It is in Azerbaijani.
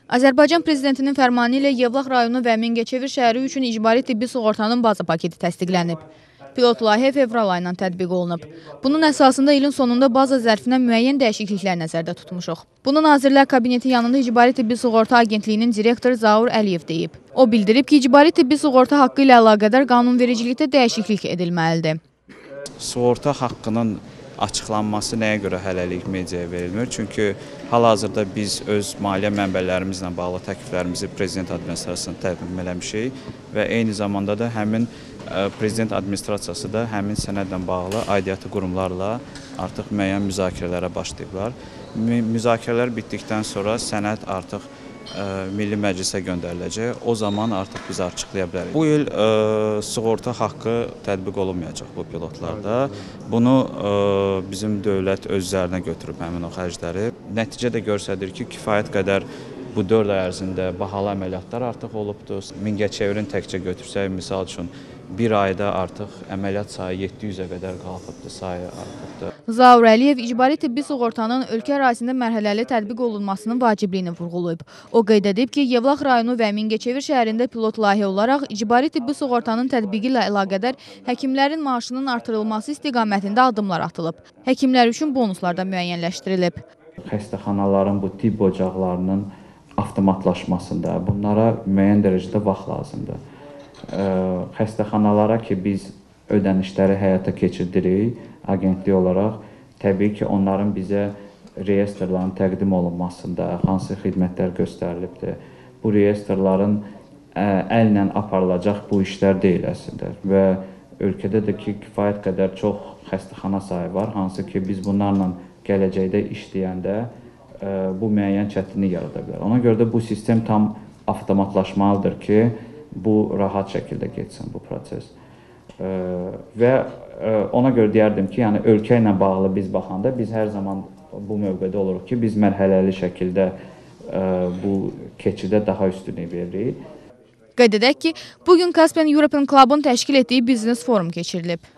Azərbaycan Prezidentinin fərmanı ilə Yevlax rayonu və Mingəçevir şəhəri üçün icbari tibbi sığortanın baza paketi təsdiqlənib. Pilot layihə fevral ayından tətbiq olunub. Bunun əsasında ilin sonunda baza zərfinə müəyyən dəyişikliklər nəzərdə tutmuşuq. Bunu Nazirlər Kabineti yanında İcbari Tibbi Sığorta Agentliyinin direktoru Zaur Əliyev deyib. O bildirib ki, icbari tibbi sığorta haqqı ilə əlaqədar qanunvericilikdə dəyişiklik edilməlidir. Sığorta haqqının açıqlanması nəyə görə hələlik mediaya verilmir? Çünki hal-hazırda biz öz maliyyə mənbələrimizlə bağlı təkliflərimizi Prezident Administrasiyasına təqdim eləmişik və eyni zamanda da həmin Prezident Administrasiyası da həmin sənədlə bağlı aidiyyatı qurumlarla artıq müəyyən müzakirələrə başlayıblar. Müzakirələr bitdikdən sonra sənəd artıq Milli Məclisə göndəriləcək. O zaman artıq biz açıqlaya bilərik. Bu il sığorta haqqı tətbiq olunmayacaq bu pilotlarda. Bunu bizim dövlət öz üzərinə götürüb həmin o xərcləri. Nəticə də göstərir ki, kifayət qədər bu 4 ay ərzində bahalı əməliyyatlar artıq olubdur. Mingəçevirin təkcə götürsək, misal üçün bir ayda artıq əməliyyat sayı 700-ə qədər qalxıbdır, sayı artıbdır. Zaur Əliyev icbari tibbi sığortanın ölkə ərazisində mərhələli tətbiq olunmasının vacibliyini vurğulayıb. O qeyd edib ki, Yevlax rayonu və Mingəçevir şəhərində pilot layihə olaraq icbari tibbi sığortanın tətbiqi ilə əlaqədar həkimlərin maaşının artırılması istiqamətində addımlar atılıb. Həkimlər üçün bonuslar da müəyyənləşdirilib. Xəstəxanaların bu tibb ocaqlarının avtomatlaşmasında bunlara müəyyən dərəcədə vaxt lazımdır. Xəstəxanalara ki, biz ödənişləri həyata keçirdirik, agentlik olaraq, təbii ki, onların bizə reyestrların təqdim olunmasında hansı xidmətlər göstərilibdir. Bu reyestrların əllə aparılacaq bu işlər deyil əslində və ölkədə də ki, kifayət qədər çox xəstəxana sayı var, hansı ki, biz bunlarla gələcəkdə işləyəndə bu müəyyən çətinlik yarada bilər. Ona görə də bu sistem tam avtomatlaşmalıdır ki, bu rahat şəkildə geçsin bu proses. Və ona görə deyərdim ki, yəni ölkə ilə bağlı biz baxanda biz hər zaman bu mövqedə oluruq ki, biz mərhələli şəkildə bu keçidə daha üstünlük veririk. Qeyd edək ki, bugün Caspian European Club-ın təşkil etdiyi biznes forum keçirilib.